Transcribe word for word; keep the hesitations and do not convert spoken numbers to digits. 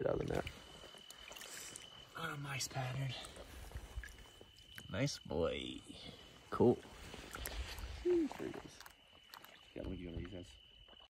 out of the net. On a mice pattern. Nice boy. Cool. There he goes. Yeah, let me give you one of these guys.